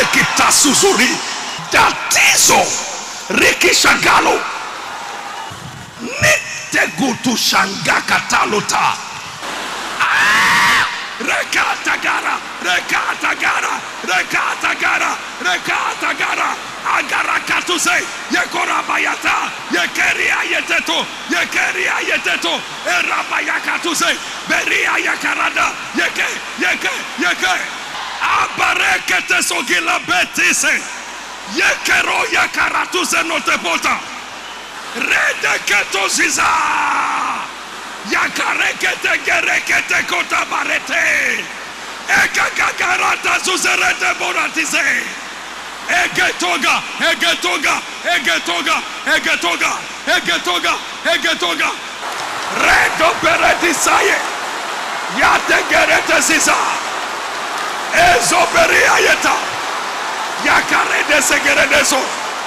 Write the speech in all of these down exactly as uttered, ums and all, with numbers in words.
Kitasuzuri Datizo Rikishagalo Nitegutu Shangakatalota Rekatagara Rekatagara Rekatagara Rekatagara Agarakatuse Yekorabayata Yekeria Yeteto Yekeria Yeteto Erabayakatuse Beria Yakarada Yeke Yeke Yeke Abarekete Sogila Betise Yekero Yakaratuse Notepota Redeketo Ziza Yakarekete Gerekete Kotabarete Ekagagarata Zuzerete Boratize Egetoga, Egetoga, Egetoga, Egetoga, Egetoga, Egetoga, Redo Beretisaye, Yate Gerete Sisa, Ezoberia Yeta, Yakarede Segeredeso,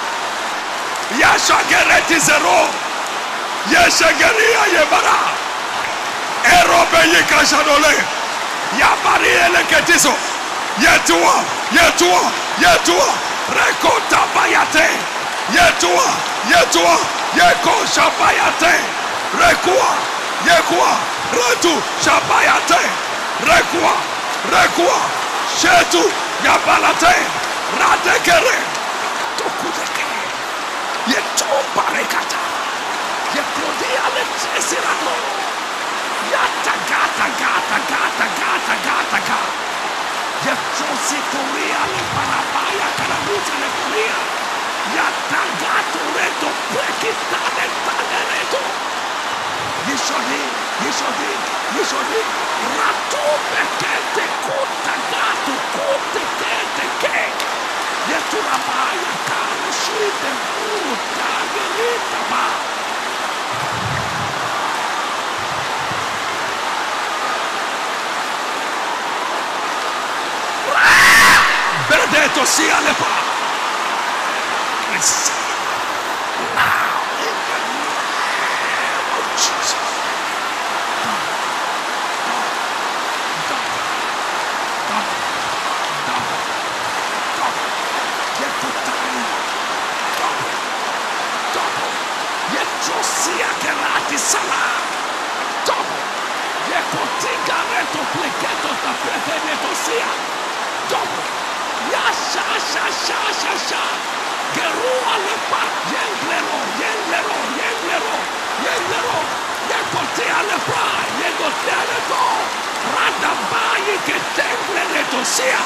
Yashagereti Zero, Yeshageria Yebara, Erobe Yikashanole, Yabari Eleketiso, Yetua, Yetua, Yetua. Rekota bayate, yetua, yetua, yeko shabayate, rekua, yekua, retu shabayate, rekua, rekua, shetu yabalate, radekere, tokudeke, yetomba rekata, yekodia letesirano, yata gata gata gata gata gata gata. Yetositoria le parabaya karabuta le korea. Yatagato reto prekitane tanereto. Yishodi, Yishodi, Yishodi. Rato pekete kota gato kote kete ke. Yeturabaya kare shite puta gerita ba. Benedetto sia le pa. Receive now in the name of Jesus. Double, double, double, double. Get to time. Double, double. Get to sia gerati sala. Double. Get to tigareto pleketo ta prefereto sia. Double. Yasha, sha, sha, sha, sha. Gerua lepa, yenglero, yenglero, yenglero, yenglero. Yekotea lepa, yekotea leto. Radabayi ketengle leto sia.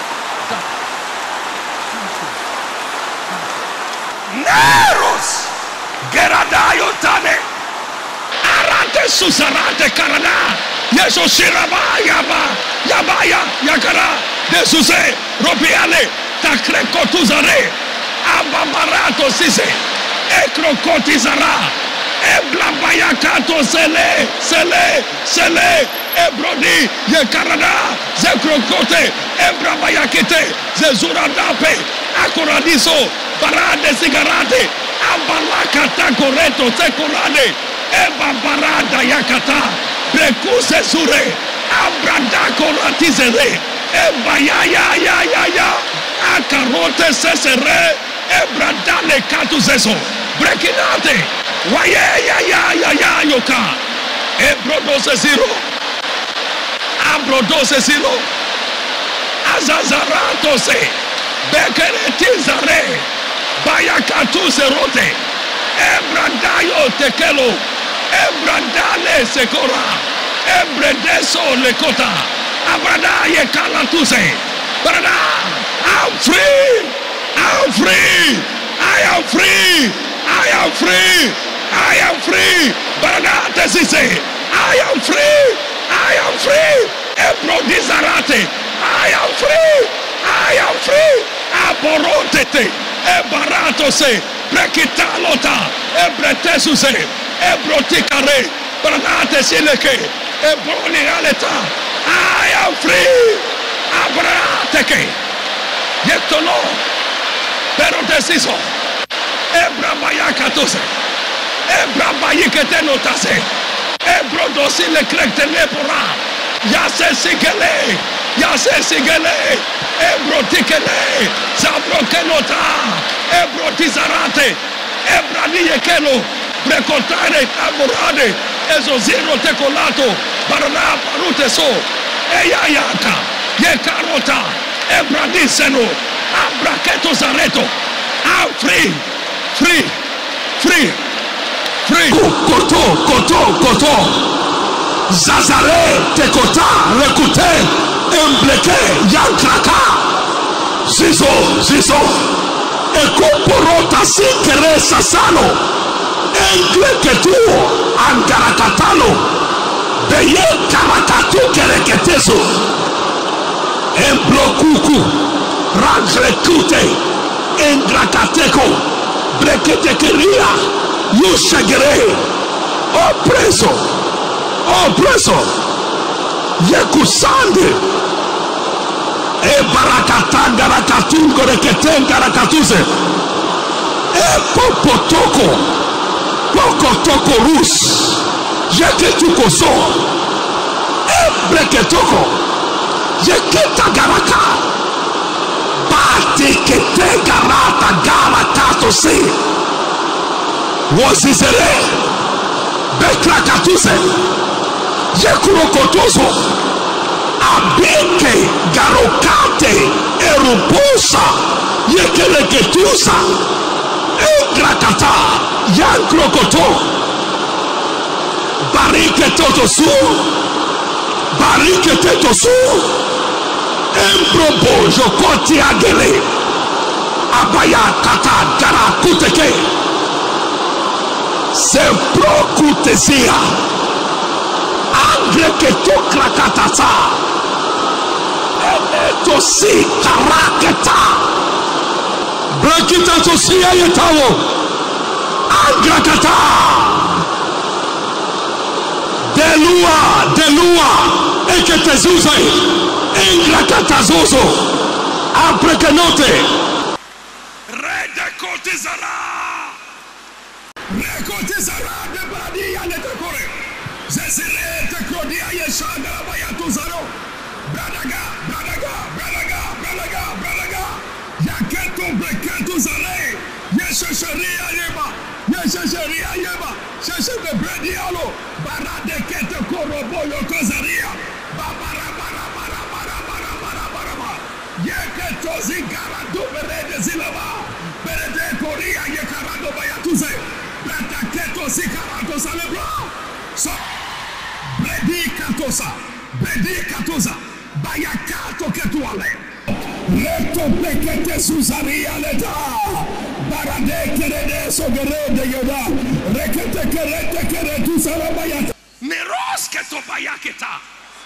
Neros, geradayo tane. Arate susarate karana. Yeso siraba yaba, yabaya, yakara. Desuse, ropiale, takrekotuzare, ababarato sise, ekrokotizara, eblabayakato sele, sele, sele, ebrodi, yekarada, zekrokote, ebrabayakete, zezuradape, akoradiso, barade sigarate, abalakata koreto, sekorade, ebabarada yakata, brekuse zure, abradako ratizere, Eba ya ya ya ya ya akarote sesere ebradale katuzeso brekinate waye ya ya ya ya yoka ebrodose zero abrodose zero azazarato se bekeretizare bayakatu serote ebradayo tekelo ebradale sekora ebredeso lekota Abrada ye kalatuse. Brada, I'm free. I'm free. I am free. I am free. I am free. Brada, this is it. I am free. I am free. Ebro dizarate. I am free. I am free. Aborotete. Ebarato se. Brekitalota. Ebretesuse. Ebrotikare. Brada sileke. Ebroni aleta. I am free. Abrateke. Yetolo. Pero deciso. Ebrabayakatose. Ebrabayiketenotase. Ebrodosi le krekte lepora. Yase sigele. Yase sigele. Ebrotikele. Zabrokenota. Ebrotizarate. Ebradiyekelo. Brekotare aborade. Ezoziro tekolato. Barana parute so. Eyayaka. Yekarota. Ebradiseno. Abraketo zareto. Ah, free. Free. Free. Free. Koto, koto, koto. Zazare, tekota, rekute, embleke, yankraka. Zizo, zizo. Ekoporota sinkere sasano. Engleketuo, angarakatalo. Beye karakatu kereketezo. Emblokuku, ragrekute, engrakateko, breketekeria, yushagere. Oh preso, oh preso, yekusande. E barakatanga rakatungo reketenga rakatuze. E popotoko, pokotoko rus, yeketukoso. E breketoko, yeketa garaka. Bate kete garata garakato se. Wozizere, bekrakatuse, yekurokotozo. Abeke garokate erupusa yekereketusa engrakata yankrokoto bariketotosu bariketetosu embrobo jokoti agele abaya kata garakuteke semprokutesia angreketokrakatasa tosi karaketa brakita tosi ayetawo angrakata delua delua eketezuze engrakata zozo abrekenote redekotizara rekotizara de badia netekore zesire tekodia yeshanda bayatuzaro bradaga bradaga bradaga bradaga bradaga yaketo breketo zale yeshesheria yeba yeshesheria yeba sheshebe bredialo barade kete korobo yokozaria babara bara bara bara bara bara bara bara yeketo zigara do berede zilaba berede koria yekarado bayatuze brataketo zikarato salebra so bredikatosa bredikatosa bayakato ketuale leto pekete suzaria leta barade kerede sogerede yoda rekete kerete keretu salabayata neros keto bayaketa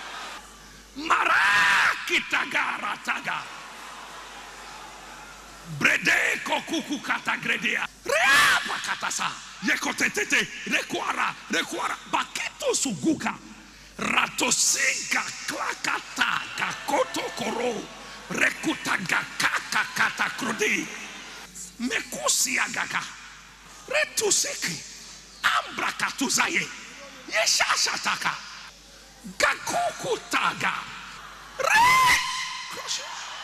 marakita garataga brede kokuku kata gredea reapa katasa yekotetete rekwara rekwara baketo suguka ratosinga klakata kakoto koro rekutaga kaka kata krodi mekusi agaka retuseki ambra katuzaye yeshashataka gakukutaga re kroshe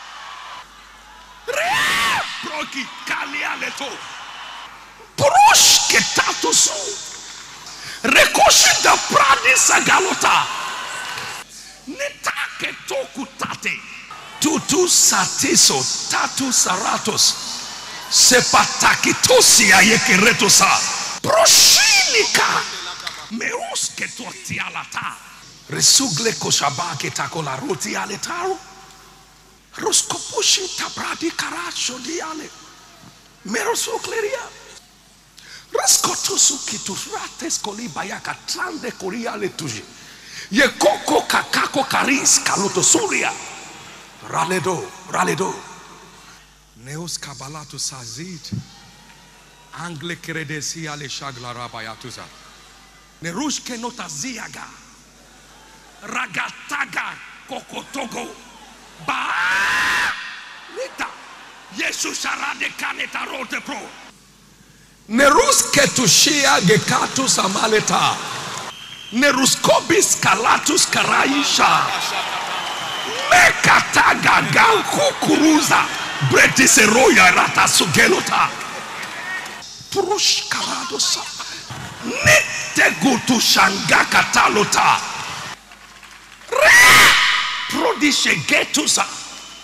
re proki kalialeto purush ketatusu rekoshi da pradisa galota netake toku tate tutu satiso tatu saratos sepatakitosi ayekeretosa proshinika meuske totialata resugle koshabake takola roti aletaro roskopushi tabradi karacho diale merosokleria raskotusu kitusrates koli bayaka trande koriale tuji ye koko kakako karis kaloto suria raledo raledo neos kabalatu sazid angle kredesi ale shagla rabayatuza nerush kenota ziaga ragataga kokotogo ba nita yesu sarade kaneta rote pro neruske tushia gekatu samaleta Neruskobis kalatus karaisha. Mekataga kukuruza. Bretiseroya ratasugelota. Purush karadosa. Nitegutu shangaka talota. Prodishegetusa.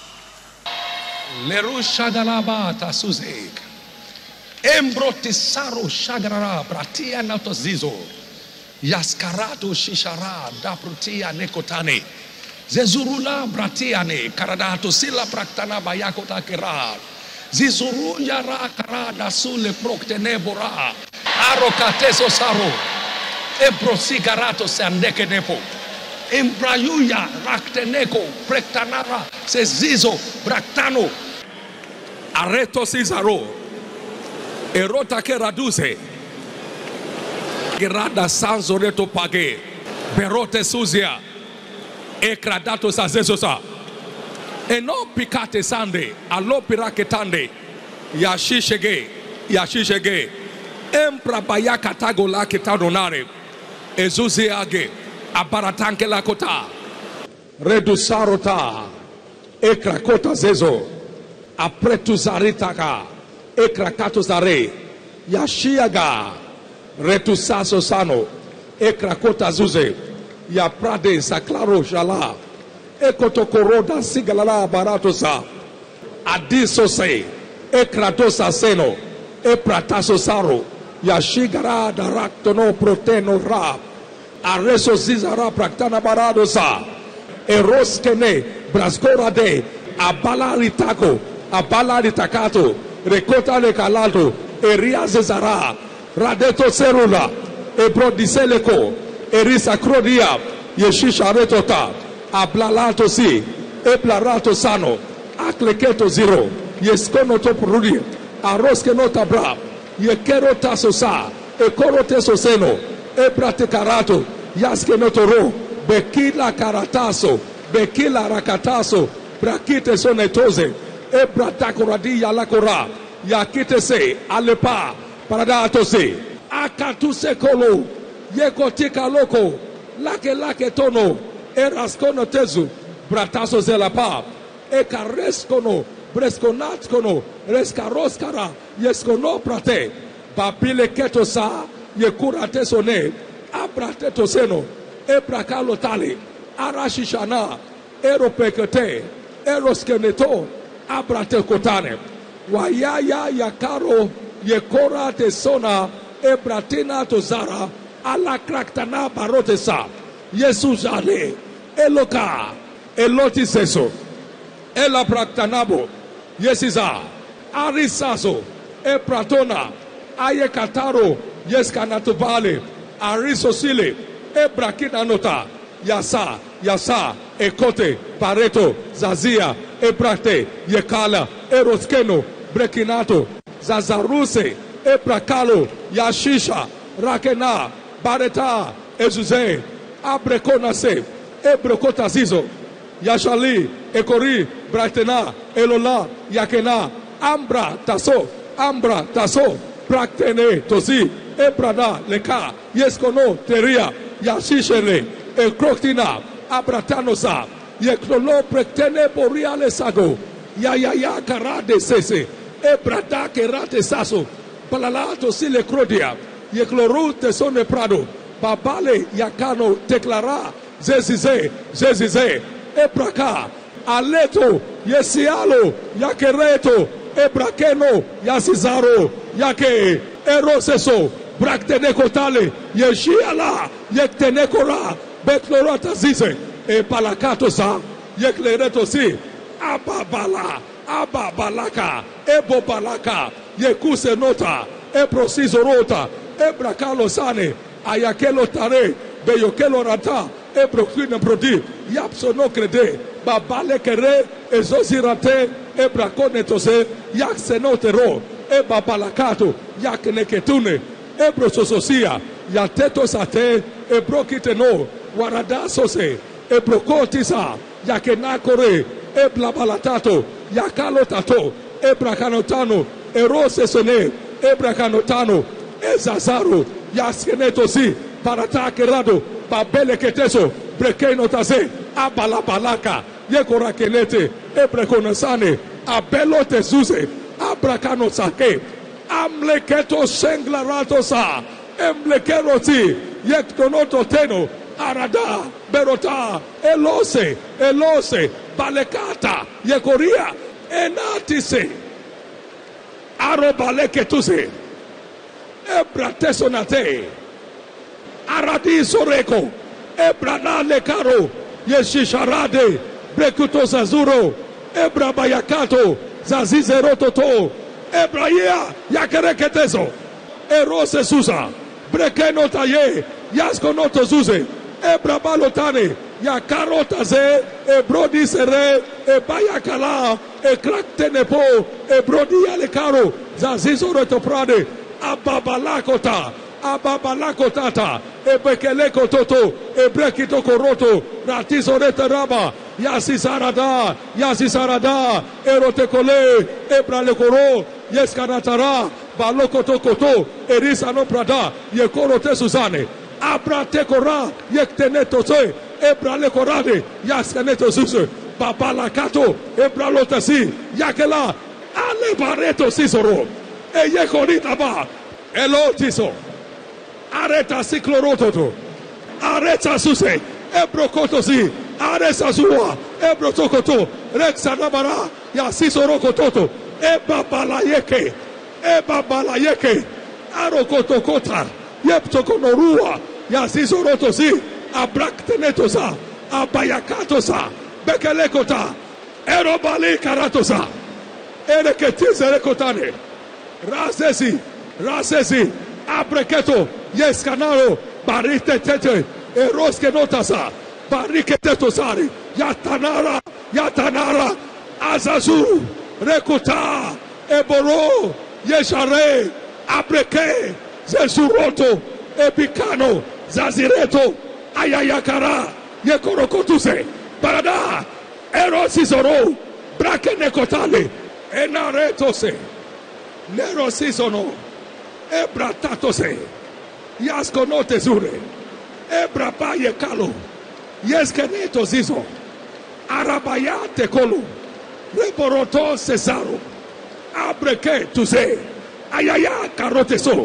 Lerusha dalaba tasuzek. Embrotisaro shagrara bratia natozizo. Yaskarato shishara daprutia nekotane. Zezurula bratiane karadato sila praktana bayakota kera. Zizuru yara karada sule proktene bora. Arokateso saro. Ebrosigaratu sandeke nepo. Embrayuya rakteneko prektanara sezizo braktano. Areto Cesaro. Erota ke raduse. Gerada sanzo reto page. Berote suzia. Ekradato sazezosa. Eno pikate sande. Alo piraketande. Yashishege. Yashishege. Empra bayaka tagola ketadonare. Ezuziage. Abaratanke la kota. Redusarota. Ekrakota zezo. Apretuzaritaka. Ekrakato zare. Yashiaga. Retusaso sano. Ekrakota zuze. Ya prade saklaro shala. Ekotokoroda sigalala baratosa. Adiso se. Ekratosa seno. Eprataso saro. Yashigara daraktono proteno rap. Areso zizara praktana baradosa. Eroskene braskora de. Abala ritako. Abala ritakato. Rekota le kalato. Eria zezara. Radeto serula. Ebrodiseleko. Erisa krodia. Yeshisha retota. Ablalato si. Eplarato sano. Akleketo zero. Yeskono toprudi. Aroske nota bra. Yekero tasosa. Ekoro teso seno. Ebrate karato. Yaske notoro. Bekila karataso. Bekila rakataso. Brakite sonetoze. Ebrata koradi yalakora. Yakite se. Alepa. Paradato se. Akatuse kolo. Yekotika loko. Lake lake tono. Eraskono tezu. Brataso zelapa. Ekareskono. Breskonatskono. Reskaroskara. Yeskono prate. Babile ketosa. Yekurate sone. Abrate toseno. Ebrakalo tali. Arashishana. Eropekete. Eroskeneto. Abrate kotane. Wayaya yakaro. Yekora tesona. Ebratina tozara. Ala kraktana barotesa. Yesu jale. Eloka. Eloti seso. Ela praktanabo. Yesiza. Arisazo. Epratona. Ayekataro. Yeskanatubale. Arisosile. Ebrakinanota. Yasa. Yasa. Ekote. Pareto. Zazia. Ebrate. Yekala. Eroskeno. Brekinato. Zazaruse. Ebrakalo. Yashisha. Rakena. Bareta. Ezuze. Abrekonase. Ebrokotazizo. Yashali. Ekori. Bratena. Elola. Yakena. Ambra. Taso. Ambra. Taso. Praktene. Tosi. Ebrada. Leka. Yeskono. Teria. Yashishele. Ekroktina. Abratanosa. Yeklono. Praktene. Boriale sago. Yayaya. Karade sese. Ebrada. Kerate saso. Balalato sile krodia. Yekloru tesone prado. Babale yakano teklara. Zezize. Zezize. Ebraka. Aleto. Yesialo. Yakereto. Ebrakeno. Yasizaro. Yake. Eroseso. Braktenekotale. Yeshiala. Yektenekora. Beklorata zize. E palakato sa. Yeklereto si. Ababala. Ababalaka. Ebo balaka. Yekuse nota. Eprosizo rota. Ebrakalo sane. Ayakelo tare. Beyokelo rata. Ebrokwine prodi. Yapso no crede. Babale kere. Ezozirate. Ebrakone tose. Yaksenotero. Ebabalakato. Yakneketune. Ebrosososia. Yateto sate. Ebrokiteno. Warada sose. Ebrokotisa. Yakenakore. Eblabalatato. Yakalotato. Ebrakanotano. Erose sone. Ebrakanotano. Ezazaro. Yaskenetosi. parata kerado, babele keteso, brekeno taze, abala balaka, yekora kelete, ebrekonosane, abelo tezuze, abrakano sake, amleketo senglarato sa, emlekeroti, yektonoto teno, arada, berota, elose, elose, balekata, yekoria, enatise, arobaleketuse, ebratesonate, aradisoreko, ebranale caro, yeshisharade, brekuto zazuro, ebrabayakato, zazizerototo, ebraya, yakereketezo, erose susa, brekeno taye, yaskonoto zuze, ebrabalotane, yakarotaze, ebrodisere, ebayakala, ekraktenepo, ebrodialekaro, zazizorotoprade, ababalakota, ababalakotata, ebekelekototo, ebrekitokoroto, ratizoreteraba, yasisarada, yasisarada, erotekole, ebralekoro, yeskaratara, balokotokoto, erisano prada, yekorote suzane, abratekora, yektenetote, ebralekorade, yaskaneto suse, babalakato, ebralotasi, yakela, alebareto sisoro, eyekoritaba, elotiso, areta siklorototo, areta suse, ebrokotosi, aresa zua, ebrotokoto, rexanabara, yasisorokototo, ebabalayeke, ebabalayeke, arokotokota, yeptokonorua, yasisorotosi, abraktenetosa, abayakatosa, bekelekota, erobali karatosa, ereketizerekotane, rasesi, rasesi, abreketo, yeskanaro, barite tete, eroske notasa, barike tetosari, yatanara, yatanara, azazu, rekuta, eboro, yeshare, abreke, zesuroto, ebikano, zazireto, ayayakara, yekorokotuse, barada, erosizoro, brakenekotale, enaretose, nerosizono, ebratatose, yaskonote zure, ebrabaye kalo, yeskeneto zizo, arabayate kolo, reboroto cesaro, abreke tuze, ayaya karoteso,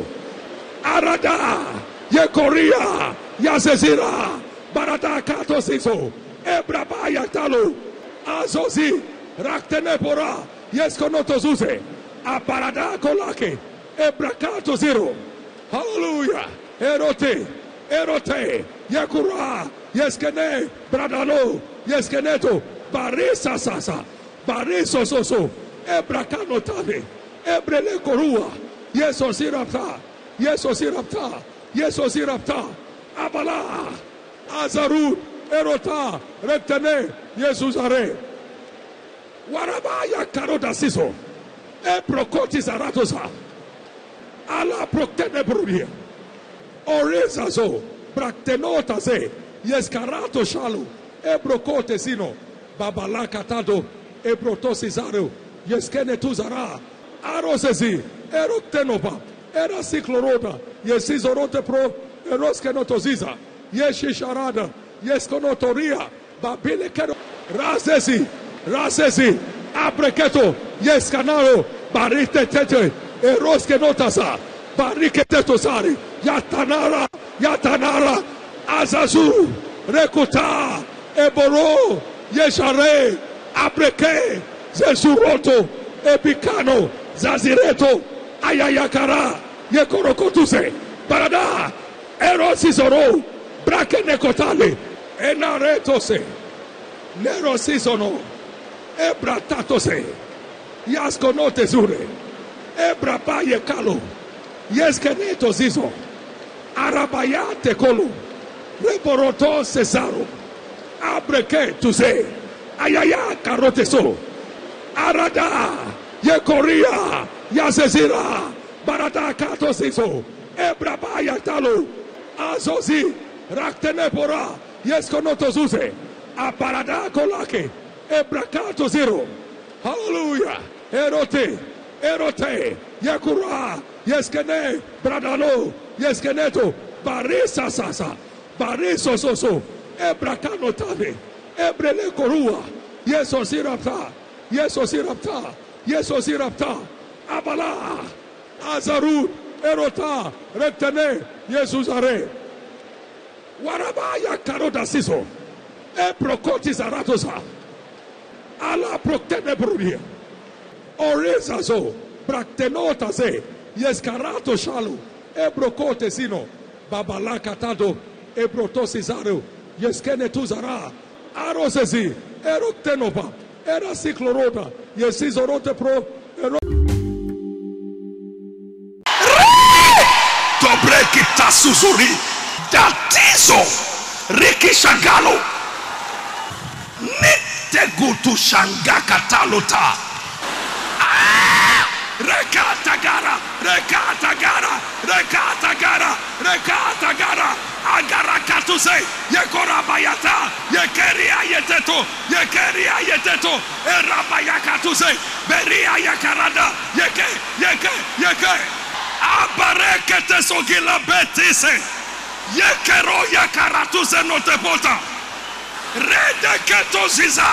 arada, yekoria, yazezira, barada kato zizo, ebrabaya talo, azozi, raktenepora, yeskonoto zuze, aparada kolake, ebrakato zero, hallelujah, erote, erote, yakura, yeskene, bradalo, yeskeneto, barisa sasa, bariso soso, ebrakano tane, ebrele korua, yeso sirapta, yeso sirapta, yeso sirapta, abala, azarud, erota, rektene, yesusare, warabaya karoda siso, eprokoti zaratosa, ala proktene brudia, oreza so, praktenota se, yeskarato shalo, ebrokote sino, babalaka tado, ebrotosizaro, yeskene tuzara, arosezi, eroktenopa, erasikloroda, yesizorote pro, eroskenotoziza, yeshisharada, yeskonotoria, babile kero, rasesi, rasesi, abreketo, yeskanaro, barite tete, eroskenotasa, barike tetosari, yatanara, yatanara, azazu, rekuta, eboro, yeshare, abreke, zesuroto, ebikano, zazireto, ayayakara, yekorokotuse, barada, erosizoro, brakenekotale, enaretose, nerosizono, ebratatose, yaskonote zure, ebrabaye kalo, yeskeneto zizo, arabayate kolo, reboroto cesaro, abreke tuze, ayaya karoteso, arada, yekoria, yazezira, barada katosizo, ebrabaya talo, azozi, raktenepora, yeskonoto zuze, aparada kolake, ebrakato zero, hallelujah, erote, erote, yekura, yeskene, bradalo, yeskeneto, Barisa sasa. Bariso soso. Ebrakano tane. Ebrele korua. Yeso sirapta. Yeso sirapta. Yeso sirapta. Abala. Azarud. Erota. Retene. Jesus are. Warabaya karota siso. E prokoti zaratosa. Ala proktene brudia. Oreza zo. Praktenota ze. Yes karato shalu. E brokote sino. Babalaka tado. E brotosi zaro. Yes kene tuzara. Arosezi. Eroktenoba. Era ciclorota. Yes izorote pro. Ero... Dobre kitasuzuri. Datizo. Riki shangalo. Nitegutu shangaka talota. Ah! Rekata gara, rekata gara, rekata gara, rekata gara. Agara katuse, yekora bayata, yekeria yeteto, yekeria yeteto, erabaya katuse, beria yakarada, yeke, yeke, yeke. Abarekete sogila betise, yekero yakaratuse notepota. Rede ketoziza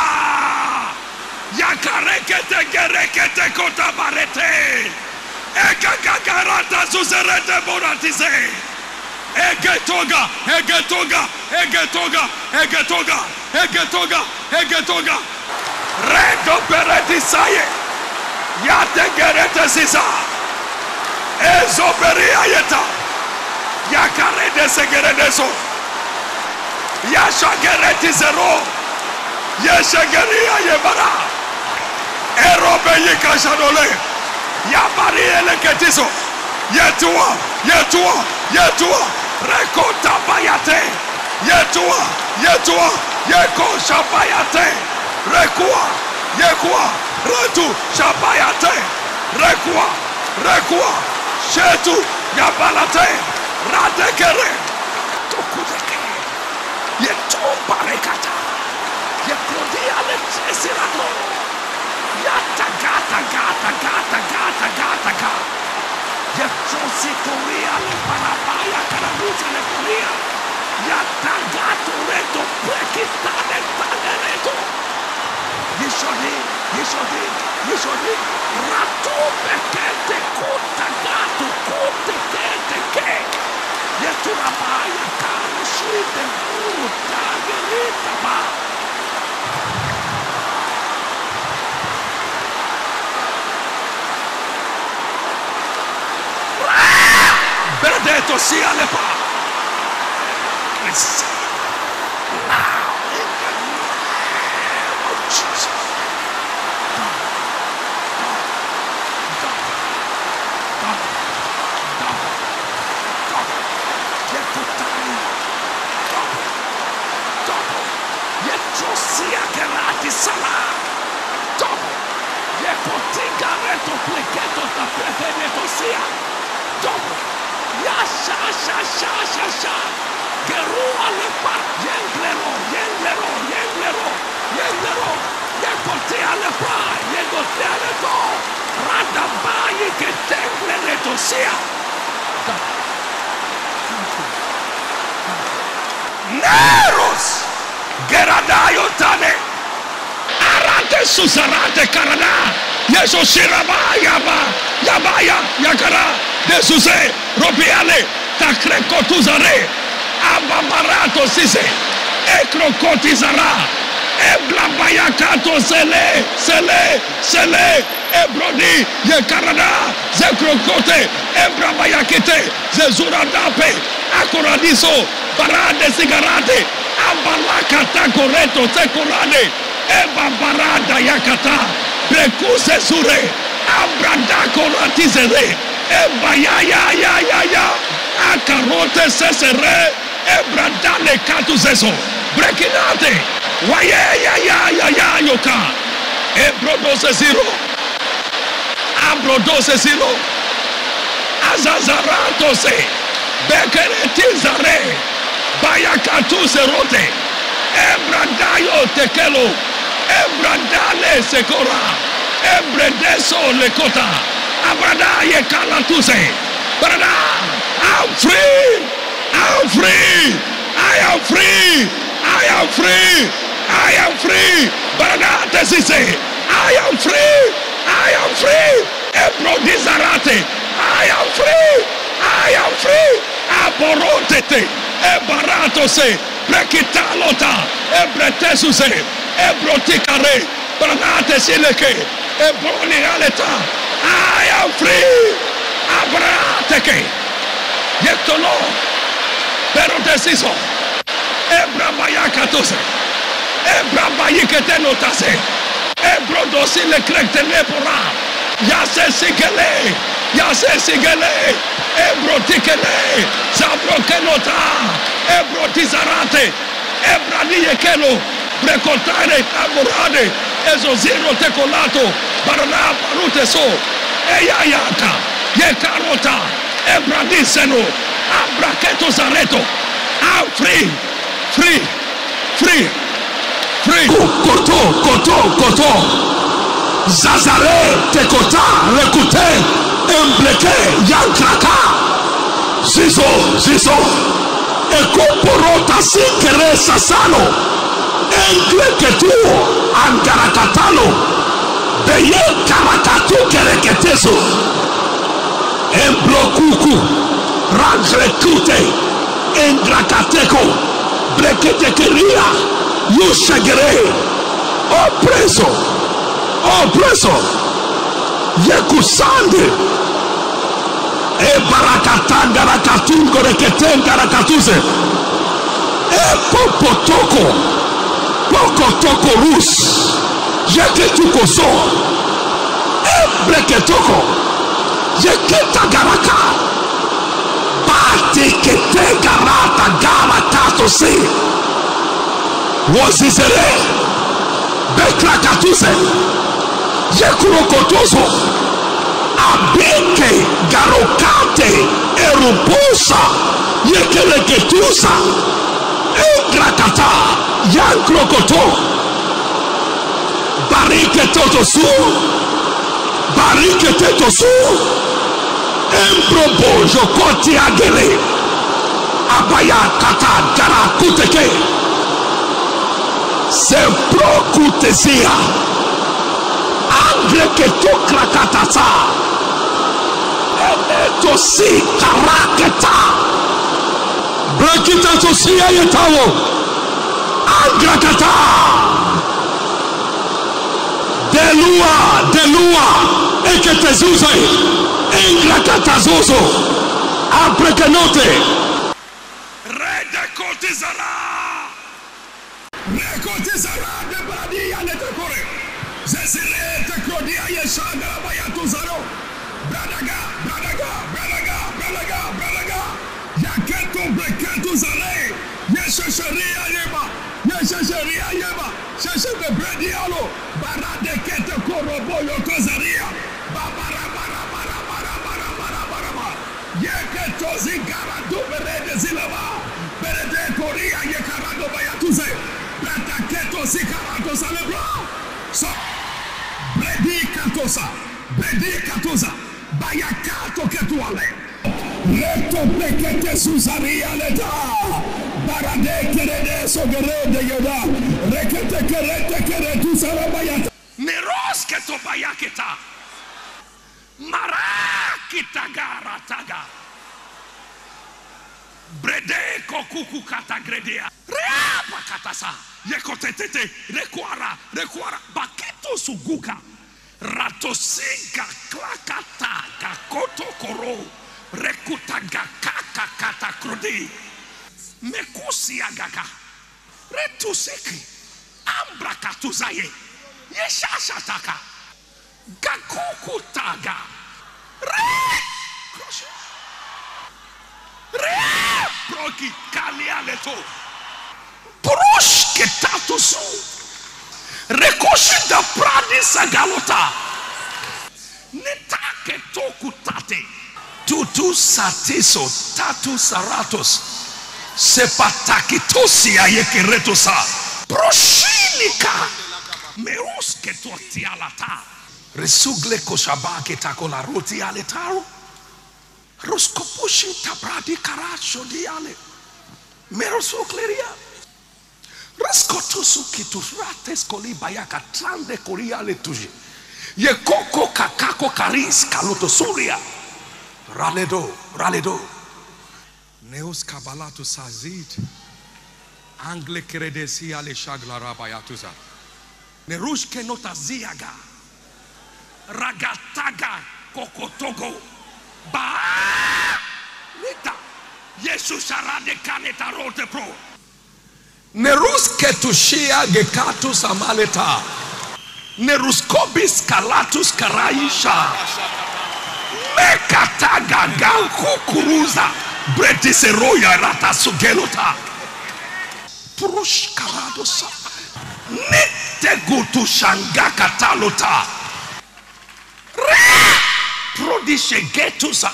yakarekete gerekete kota barete ekagagarata suzerete boratize egetoga egetoga egetoga egetoga egetoga egetoga redo beretisaye yate gerete sisa ezoberia yeta yakarede segeredeso Yashagereti zero. Yashageria yebara. Erobe yikashadole. Yabari eleketizo. Yetua. Yetua. Yetua. Rekota bayate. Yetua. Yetua. Yeko shabayate. Rekua. Yekua. Retu shabayate. Rekua. Rekua. Shetu. Yabalate. Radekere. Tokudeke. Yetomba rekata. Yekodia letsesirato. Yata gata gata gata gata gata gata. Yetosikoria le parabaya karabuza le koria. Yata gato reto prekitane tanereto. Yishodi, yishodi, yishodi. Rato pekete kuta gato kute kete ke. Yeturabaya karushite puta gerita ba. Benedetto sia le pa. Receive now in the name of Jesus. Sia gerati sala dopo yekotinga reto pleketo ta preveneto sia dopo ya sha sha sha sha sha gerua le pa yenglero yenglero yenglero yenglero yekotia le pa yekotia le to rada bayi ke temple reto sia Neros Geradayo tane arate susarate karana yeso siraba yaba yabaya yakara desuse robiale takreko tuzare ababarato sise ekrokotizara eblabayakato sele sele sele ebrodi yekarada zekrokote ebrabayakete zezuradape akoradiso parade sigarate abalakata koreto sekolane eba barada yakata brekuse sure abrada koratizere eba ya ya ya ya ya akarote sesere ebradane katuzeso brekinate waye ya ya ya ya yoka ebrodose zero abrodose zero azazaratose bekeretizare bayakatu serote ebradayo tekelo ebradale sekora ebredeso lekota abradaye kalatuse brada I'm free I am free. I am free. I am free. I am free. Baranate Sise. I am free. I am free. Ebro Dizarate. I am free. I am free. Aborotete. Ebarato se. Brekitalota. Ebretesu se. Ebrotikare. Baranate Sileke. Ebroni Aleta. I am free. Abrateke. Yetolo. Pero deciso. Ebra bayakatose. Ebra bayiketenotase. Ebro dosile krektene pora. Yase sigele. Yase sigele. Ebro tikele. Zabro kenota. Ebro tizarate. Ebra niyekelo. Brekotare amurade. Ezo zero tekolato. Barna parute so. Eyayaka. Yekarota. Ebra diseno. Abraketo zareto. I'm free. Free. Free. Free. Koto, koto, koto. Zazare, tekota, rekute, embleke, yankraka. Zizo, zizo. Ekoporota sikere sasano. Engleketuo, angarakatalo. Beye karakatu kereketeso. Emblokuku, rangrekute, engrakateko, breketekeria. Yushagere, opreso, opreso, Yekusande, e barakatanga rakatungo reketenga rakatuse, e popotoko, pokotoko rus, yeketuko so, e breketoko, yeketa garaka, batekete garata garakato se. Wozizere Bekrakatuse Yekurokotoso Abeke Garokate Eruposa Yekereketusa Engrakata Yankrokoto Bariketotosu Bariketotosu Embrobo Jokoti Agele Abaya Kata Garakuteke se prokutesia angre que tokra katasa eto si karaketa brekita to sia yetawo angre kata delua delua eketezuze angre kata zozo aprekenote rede kotizara. Rekotizara de Bradia de Tokore. Zesile Tekodia Yeshanga Bayatuzaro. Bradaga, Bradaga, Bradaga, Bradaga, Bradaga. Yaketo Breketuzale. Yeshasharia Yeba. Yeshasharia Yeba. Shasha de Bradialo. Barade Kete Koroboyo Kozaria. Babara bara bara bara bara bara bara bara. Yeketo Zigara Duberede Zilava. Berede Korea Yekarado Bayatuze. Brataketo Zikarato Salebra. So Bredi Katosa. Bredi Katosa. Bayakato Ketuale. Reto Pekete Susaria Leta. Barade Kerede Sogerede Yoda. Rekete Kerete Keretu Salabayata. Neros Keto Bayaketa. Marakita Garataga. Brede kokuku kata gredea. Reapa katasa. Yekotetete. Rekwara. Rekwara. Baketo suguka. Ratosinga klakata. Kakoto koro. Rekutaga kaka kata krodi. Mekusi agaka. Retuseki. Ambra katuzaye. Yeshashataka. Gakuku taga. Re. Kroshe. Re proki kalia leto prosh ke tatusu rekoshi da pradi sagalota neta ke toku tate tutu satiso tatu saratos sepatakitosi ayekeretosa proshinika meus ke totialata resugle koshabake takola roti aletaro Roskopushin tabradi karacho diale. Merosokleria. Raskotusu kitusrates koli bayaka trande koriale tuji. Ye koko kakako karis kaluto suria. Raledo, raledo. Neus kabalatu sazid. Angle keredesi ale shaglara bayatuza. Nerushke notaziaga. Ragataga kokotogo. Ba Lita. Jesus arade kaneta rote pro. Neruske tushia gekatu samaleta. Neruskobis kalatus karaisha. Mekataga ganku kuruza. Bretiseroya rata sugelota. Purush karadosa. Nitegutu shanga katalota. Prodishe getusa.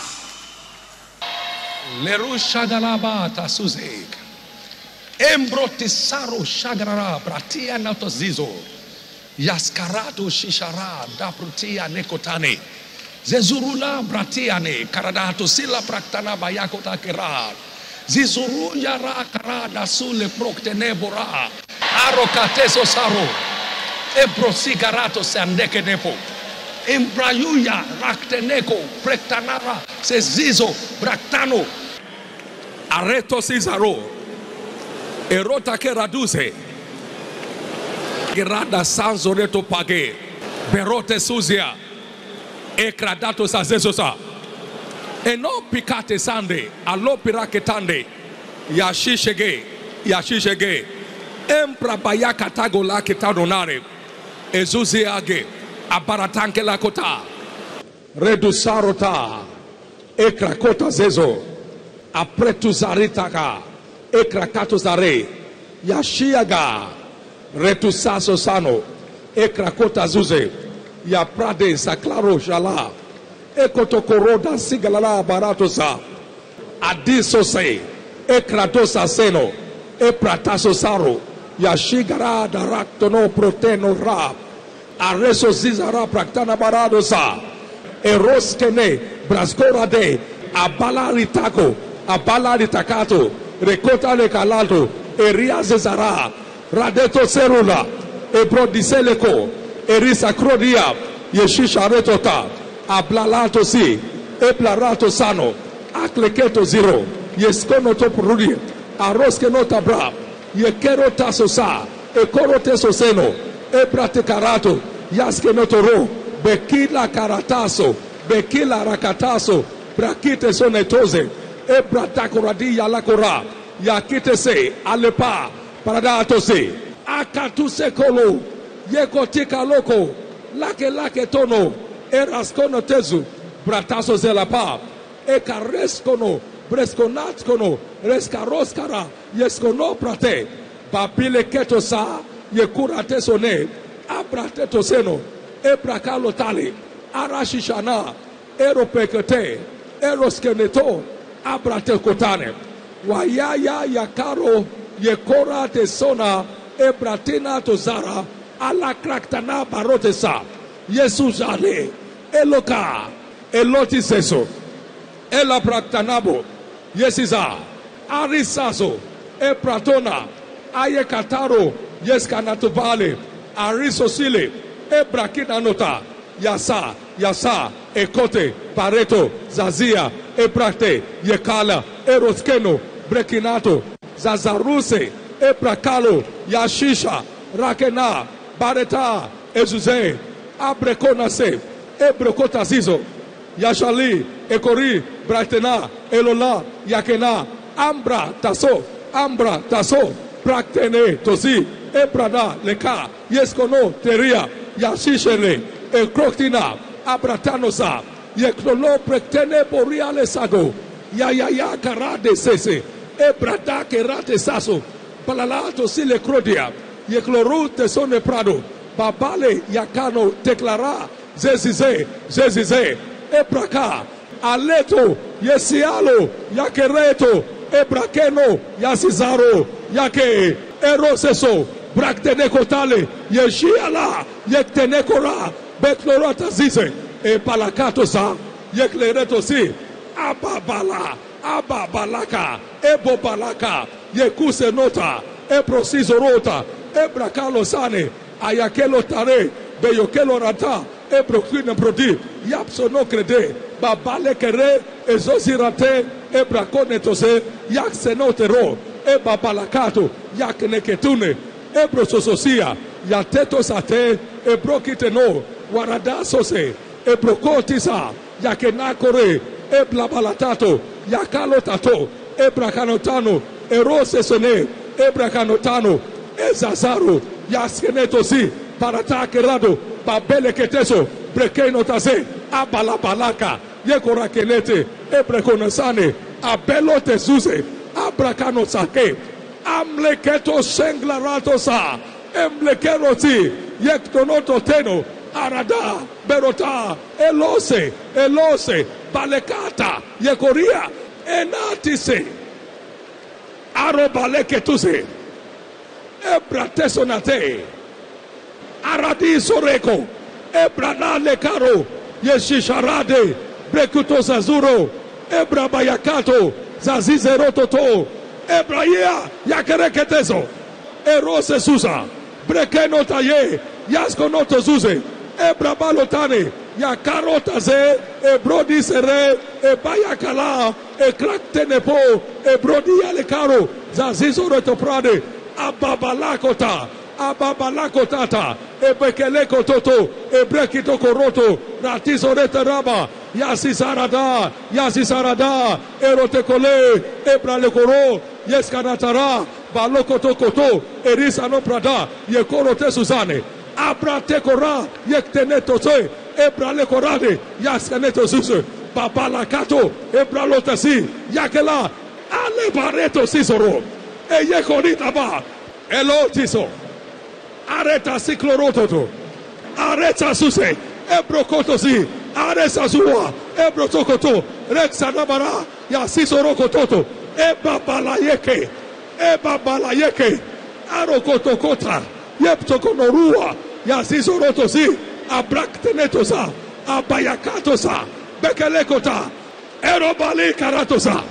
Lerusha galaba tasuzek. Embrotisaro shagrara pratia natozizo. Yaskarato shishara da pratia nekotane. Zezurula bratiane karadato sila praktana bayakota kera. Zizuru yara karada sule proktene bora. Arokateso saro. Ebrosigaratu sandeke nepo. Embrayuya rakteneko prektanara sezizo braktano. Areto Cesaro. Erota che raduse. Gerada sanzoreto page. Berote suzia. E cradato sazesosa. E no picate sande. Allo piraketande. Yashishege. Yashishege. Empra bayaka tagola ketadonare. Ezuziage. Abaratanke la kota. Redusarota. E krakota zezo. Apretuzaritaga. E krakato zare. Yashiaga. Retusaso sano. E krakota zuze. Ya prade saklaro shala. E kotokoroda sigalala baratosa. Adiso se. E kratosa seno. E prataso saro. Yashigara daraktono proteno rap. Areso zizara praktana baradosa. Eroskene braskora de. Abala ritako. Abala ritakato. Rekota le kalato. Eria zezara. Radeto serula. Ebrodiseleko. Erisa krodia. Yeshisha retota. Ablalato si. Eplarato sano. Akleketo zero. Yeskono toprudi. Aroske notabra. Yekero tasosa. Ekoro tesoseno. Ebrate karato. Yaske notoro. Bekila karataso. Bekila rakataso. Brakite sonetoze. Ebratakoradi yalakora. Yakite se. Alepa. Paradato se. Akatuse kolo. Yekotika loko. Lake lake tono. Eraskono tezu. Brataso zelapa. Ekareskono. Breskonatskono. Reskaroskara. Yeskono prate. Babile ketosa. Yekurate sone. Abrate toseno. Ebrakalo tali. Arashishana. Eropekete. Eroskeneto. Abrate kotane. Wayaya yakaro. Yekora tesona. Ebratina tozara. Ala kraktana barotesa. Jesus ale. Eloka. Eloti seso. Ela praktanabo. Yesiza. Arisazo. Epratona. Ayekataro. Yeskanatubale. Arisosile. Ebrakinanota. Yasa. Yasa. Ekote. Pareto. Zazia. Ebrate. Yekala. Eroskeno. Brekinato. Zazaruse. Ebrakalo. Yashisha. Rakena. Bareta. Ezuze. Abrekonase. Ebrokotazizo. Yashali. Ekori. Bratena. Elola. Yakena. Ambra. Taso. Ambra. Taso. Praktene. Tosi. Ebrada. Leka. Yeskono. Teria. Yashishele. Ekroktina. Abratanosa. Yeklono. Praktene. Boriale sago. Yayaya. Karade sese. Ebrada. Kerate saso. Palalato. Sile krodia. Yekloru. Tesone prado. Babale. Yakano. Teklara. Zezize. Zezize. Ebraka. Aleto. Yesialo. Yakereto. Ebrakeno. Yasizaro. Yake. Eroseso. Braktenekotale. Yeshiala. Yektenekora. Beklorata zize. E palakato sa. Yeklereto si. Ababala, Ababalaka, Ebobalaka, Yekuse Nota, Eprosizo Rota, Ebrakalo Sane, Ayakelo Tare, Beyokelo Rata, Ebrokwine Prodi, Yapso no Crede, Babale Kere, Ezozirate, Ebrakone Tose, Yaksenotero, Ebabalakato, Yakneketune, Ebrosososia, Yateto Sate, Ebrokiteno, Waradasose, Ebrokotisa, Yakenakore, Eblabalatato, Yakalotato, Ebrakanotano, Erose Sone, Ebrakanotano, Ezazaro, Yaskenetosi, Paratakerado, Babele Keteso, Brekenotaze, Abalabalaka, Yekorakenete, Ebrekonosane, Abelote Zuze, Abrakanosake, Amleketo Senglaratosa, Emlekeroti, Yektonototeno, Arada, Berota, Elose, Elose, Balekata, Yekoria, Enatise, Arobaleketuse, Ebratesonate, Aradisoreko, Ebranale Caro, Yeshisharade, Brekuto Zazuro, Ebrabayakato, Zazizerototo, Ebraya, Yakereketezo, Erose Susa, Brekenotaye, Yaskonoto Zuze, Ebrabalotane, Yakarotaze, Ebrodisere, Ebayakala, Ekraktenepo, Ebrodi Alekaro, Zazizoroto Prade, Ababalakota, Ababalakotata, Ebekeleko Toto, Ebrekito Koroto, Ratizorete Raba, Yasisarada, Yasisarada, Erotekole, Ebralekoro, Yeskanatara, Balokoto Koto, Erisano Prada, Yekorote Suzane, Abratekora, Yektenetote, Ebralekorade, Yaskaneto Susu, Babalakato, Ebralotasi, Yakela, Alebareto Sisoro, Eyekoritaba, Elotiso, Areta Siklorototo, Areta Suse, Ebrokotosi, Aresa Zua, Ebrotokoto, Rexanabara, Yasisorokototo, Ebabalayeke, Ebabalayeke, Arokotokota, Yeptokonorua, Yasisorotosi, Abraktenetosa, Abayakatosa, Bekelekota, Erobali Karatosa,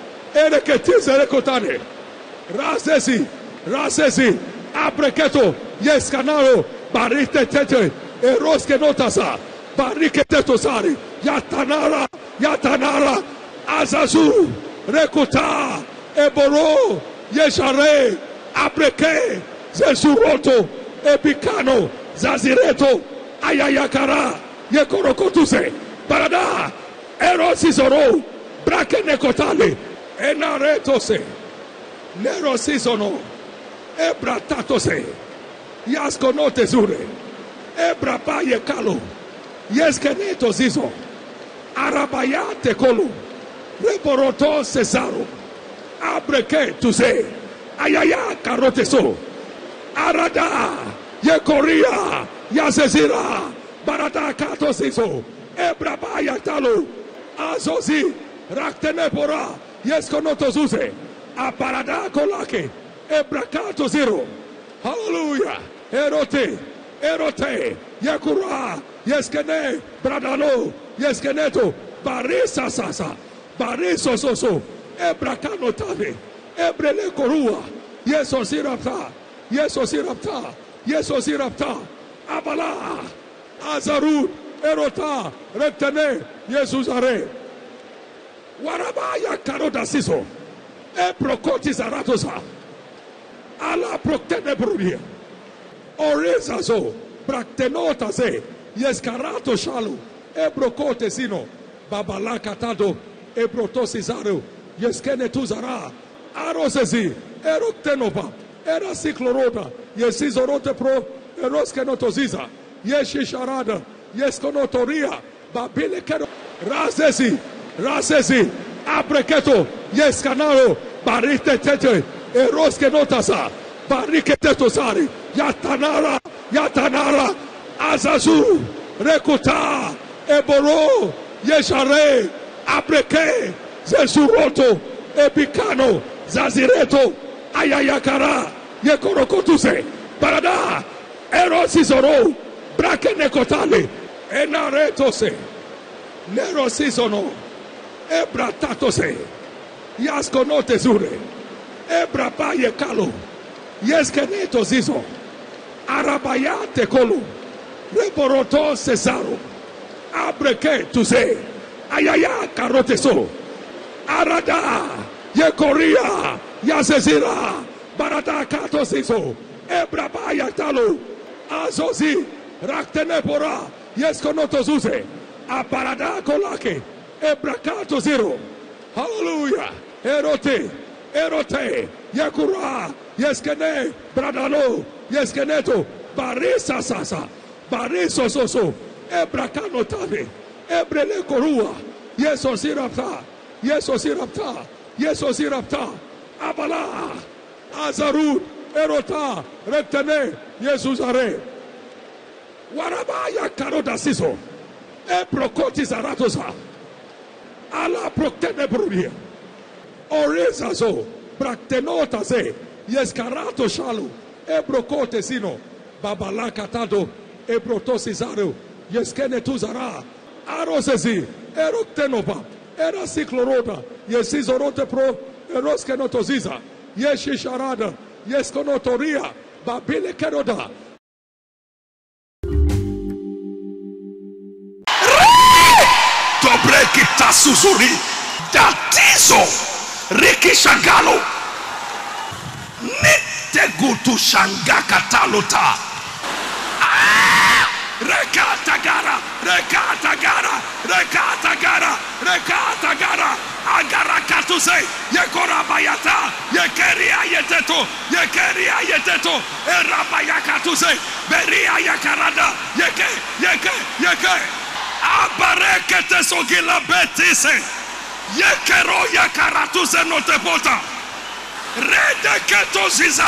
Ereketizerekotane, Rasesi, Rasesi, Abreketo, Yescanaro, Barite Tete, Eroske Notasa, Barike Tetosari, Yatanara, Yatanara, Azazu, Rekota, Eboro, Yeshare, Abreke, Zesuroto, Epicano, Zazireto, Ayayakara, Yekorokotuse, Barada, Erosizoro, Brakenekotale, Enaretose, Nerosizono, Ebratatose, Yaskonote Zure, Ebrabaye Kalo, Yeskeneto Zizo, Arabayate Kolo, Reboroto Cesaro, Abreke Tuse, Ayaya Karoteso, Arada, Yekoria, Yasezira, Barata Katosizo, Ebrabaya Talo, Azozi, Raktenepora, Yeskonoto Zuze, Aparada Kolake, Ebrakato Zero, Hallelujah, Erote, Erote, Yakura, Yeskene, Bradalo, Yeskeneto, Barisa Sasa, Bariso Soso, Ebrakano Tane, Ebrele Korua, Yeso Sirapta, Yeso Sirapta, Yeso Sirapta, Abala, Azarud, Erota, Reptene, Yesusare, Warabaya Karota Siso, Eprokoti Zaratosa, Ala Proktene Brudia, Orezazo, Braktenota Se, Yeskarato Shalu, Ebrokote Sino, Babalaka Tado, Ebrotosizaro, Yeskene Tuzara, Arosezi, Eroktenova, Erasiklorota, Yesizorote Pro, Eroskenotoziza, Yeshisharada, Yeskonotoria, Babilekero, Razesi, Razesi, Abreketo, Yescanaro, Barite Tete, Eroskenotasa, Barike Tetosari, Yatanara, Yatanara, Azazu, Rekuta, Eboro, Yeshare, Abreke, Zesuroto, Epicano, Zazireto, Ayayakara, Yekorokotuse, Barada, Erosizoro, Brakenekotale, Enaretose, Nerosizono, Ebratatose. Yaskonote zure. Ebrabaye kalo. Yeskeneto zizo. Arabayate kolo. Reboroto cesaro. Abreke tuze. Ayaya karoteso. Arada. Yekoria. Yazezira. Barada kato zizo. Ebrabaya talo. Azozi. Raktenepora. Yeskonoto zuze. Aparada kolake. Ebrakato zero. Hallelujah. Erote. Erote. Yakura. Yeskene. Bradalo. Yeskeneto. Barisa sasa. Bariso soso. Ebrakano tane. Ebrele korua. Yeso sirapta. Yeso sirapta. Yeso sirapta. Abala. Azarud. Erota. Rektene. Yesusare. Warabaya karoda siso. Eprokoti zaratosa. Ala proktene brudia. Oreza zo. Braktenota ze. Yeskarato shalu. Ebrokote sino. Babalaka tado. Ebrotosi zaro. Yeskene tuzara. Arosezi. Eroktenopa. Era cicloroda. Yesizorote pro. Eroskenotoziza. Yeshisharada. Yeskonotoria. Babile keroda. Dobrekita suzuri. Datizo. Rikishagalo. Nitegutu shangaka talota. Rekata gara, rekata gara, rekata gara, rekata gara. Agara katuse, yekora bayata, yekeria yeteto, yekeria yeteto, erabaya katuse, beria yakarada, yeke, yeke, yeke. Abarekete sogila betise, yekero yakaratuse notepota. Redeketo ziza.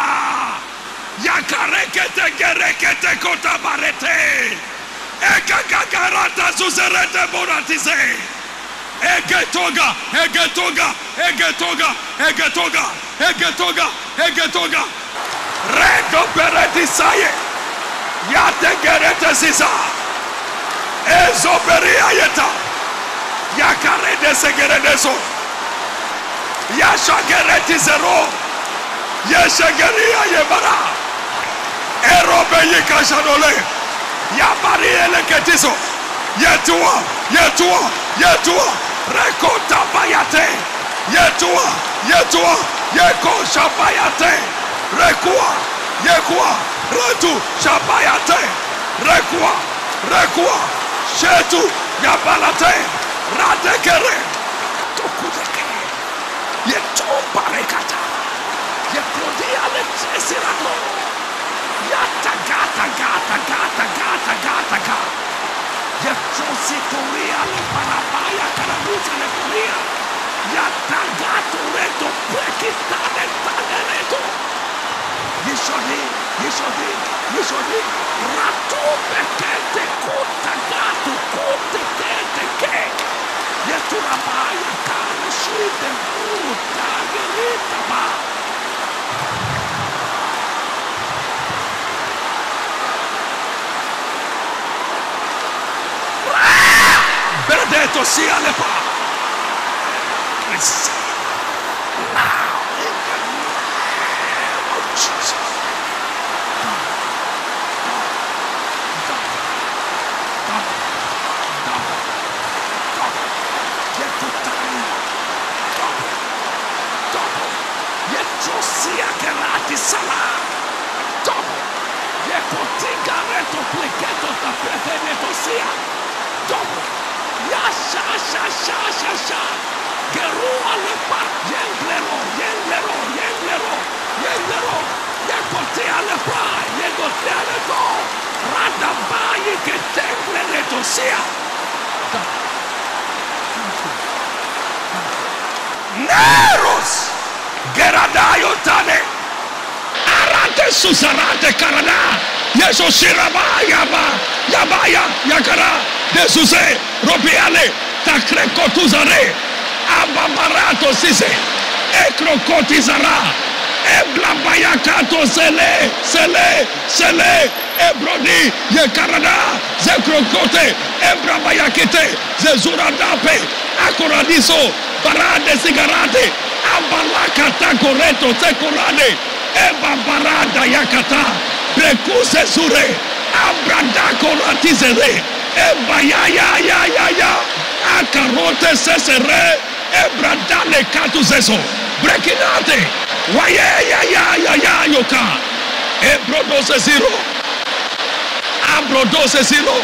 Yakarekete gerekete kota barete. Ekagagarata suzerete boratize. Egetoga, egetoga, egetoga, egetoga, egetoga, egetoga. Redo beretisaye. Yate gerete ziza. Ezo beriayeta. Yakarede segeredeso. Yasha gereti zero. Yeshegeria yebara. Erobe yikashanole. Yabari eleketiso. Yetua, yetua, yetua. Rekota bayate. Yetua, yetua. Yeko shabayate. Rekua, yekua. Retu shabayate. Rekua, rekua. Shetu yabalate. Radekere. Tokudeke. Yeto barekata. Yekodia lepsesirato. Yata gata gata gata gata gata gata. Yetositoria le parabaya carabuza le poria. Yata gato reto prekitane tanereto. Yishodi, yishodi, yishodi. Rato pekete kota gato kote kete ke. Yeturabaya kare shite puta gerita ba. Benedetto sia le pa. Receive now in the name of Jesus. Yetrosia kerati sala. Dopo. Yepotiga reto pleketo ta preveneto sia. Dopo. Yasha, sha, sha, sha, sha. Gerua lepa. Yenglero, yenglero, yenglero, yenglero. Yekotea lepa. Yekotea lepo. Radabayi ke tengle letosia. Neros. Geradayo tane. Arate susarate karana. Yeso siraba yaba. Yabaya yakara. Desuse. Robiale. Takrekotuzare. Ababarato sise. Ekrokotizara. Eblabayakato sele, sele, sele, ebrodi, ye karada, ze krokote, ebrabayakete, ze zuradape, akoradiso, barade sigarate, abalakata koreto, se korade, eba barada yakata, brekuse zure, abrada koratizere, eba ya ya ya ya ya, akarote sesere, ebradale katuzeso, brekinate, waye ya ya ya ya yoka, ebrodose zero, abrodose zero,